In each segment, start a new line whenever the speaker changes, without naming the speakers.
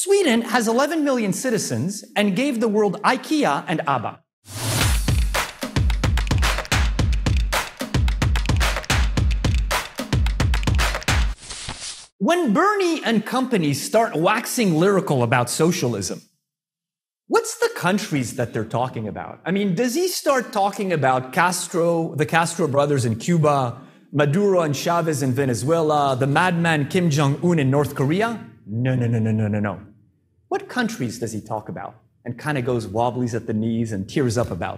Sweden has 11 million citizens and gave the world IKEA and ABBA. When Bernie and company start waxing lyrical about socialism, what's the countries that they're talking about? I mean, does he start talking about Castro, the Castro brothers in Cuba, Maduro and Chavez in Venezuela, the madman Kim Jong-un in North Korea? No. What countries does he talk about and kind of goes wobblies at the knees and tears up about?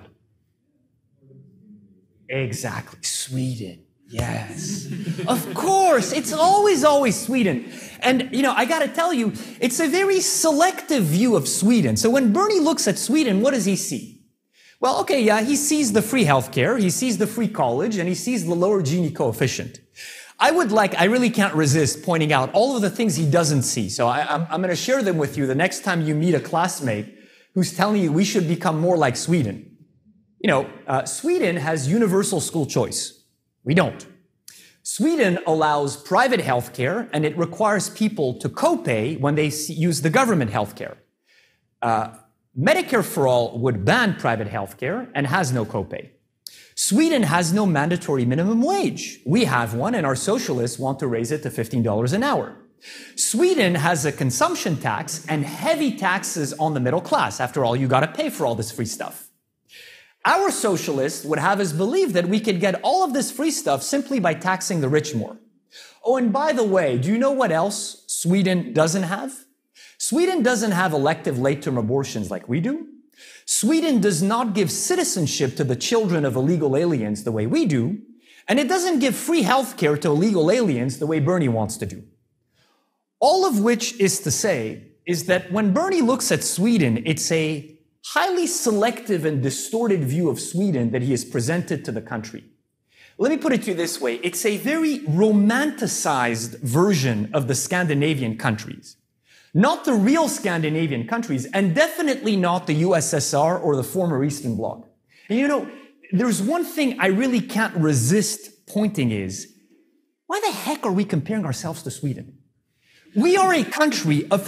Exactly, Sweden. Yes, of course. It's always Sweden. And, I got to tell you, it's a very selective view of Sweden. So when Bernie looks at Sweden, what does he see? Well, okay, yeah, he sees the free healthcare, he sees the free college, and he sees the lower Gini coefficient. I really can't resist pointing out all of the things he doesn't see. So I'm going to share them with you the next time you meet a classmate who's telling you we should become more like Sweden. Sweden has universal school choice. We don't. Sweden allows private healthcare, and it requires people to copay when they use the government healthcare. Medicare for All would ban private healthcare and has no copay. Sweden has no mandatory minimum wage. We have one, and our socialists want to raise it to $15 an hour. Sweden has a consumption tax and heavy taxes on the middle class. After all, you got to pay for all this free stuff. Our socialists would have us believe that we could get all of this free stuff simply by taxing the rich more. Oh, and by the way, do you know what else Sweden doesn't have? Sweden doesn't have elective late-term abortions like we do. Sweden does not give citizenship to the children of illegal aliens the way we do, and it doesn't give free healthcare to illegal aliens the way Bernie wants to do. All of which is to say is that when Bernie looks at Sweden, it's a highly selective and distorted view of Sweden that he has presented to the country. Let me put it to you this way. It's a very romanticized version of the Scandinavian countries. Not the real Scandinavian countries, and definitely not the USSR or the former Eastern Bloc. And there's one thing I really can't resist pointing is, why the heck are we comparing ourselves to Sweden? We are a country of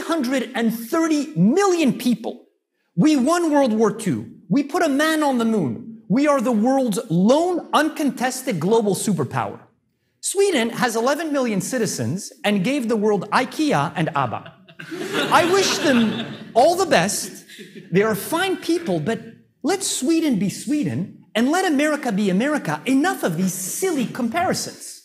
330 million people. We won World War II. We put a man on the moon. We are the world's lone uncontested global superpower. Sweden has 11 million citizens and gave the world IKEA and ABBA. I wish them all the best. They are fine people, but let Sweden be Sweden and let America be America. Enough of these silly comparisons.